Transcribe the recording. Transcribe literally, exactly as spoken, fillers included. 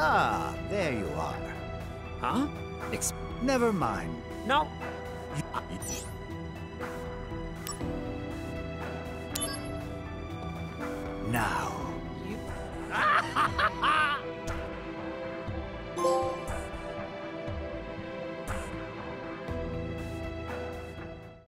Ah, there you are. Huh? Ex Never mind. no. Now,